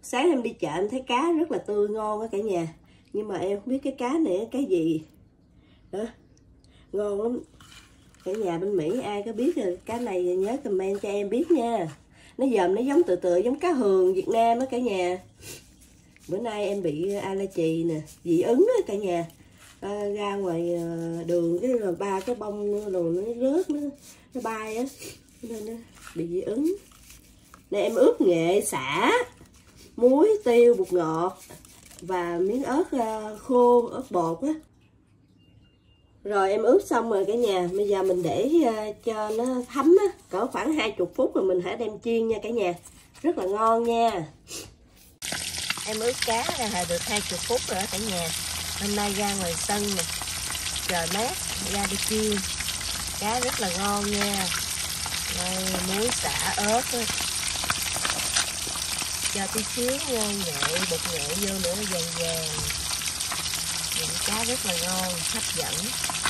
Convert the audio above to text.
Sáng em đi chợ em thấy cá rất là tươi ngon á cả nhà, nhưng mà em không biết cái cá này cái gì đó, ngon lắm cả nhà. Bên Mỹ ai có biết rồi cá này nhớ comment cho em biết nha. Nó dòm nó giống tự giống cá hường Việt Nam á cả nhà. Bữa nay em bị allergy nè, dị ứng á cả nhà. Ra ngoài đường cái rồi ba cái bông đồ nó rớt, nó bay á, nên nó bị dị ứng. Nên em ướp nghệ xả, muối, tiêu, bột ngọt và miếng ớt khô, ớt bột á. Rồi em ướp xong rồi cả nhà, bây giờ mình để cho nó thấm á, cỡ khoảng 20 phút rồi mình hãy đem chiên nha cả nhà. Rất là ngon nha. Em ướp cá là được 20 phút rồi đó cả nhà. Hôm nay ra ngoài sân nè, trời mát, ra đi chiên. Cá rất là ngon nha. Đây, muối xả ớt á. Cho tí xíu nghệ, bột nghệ vô nữa vàng vàng. Những cá rất là ngon, hấp dẫn.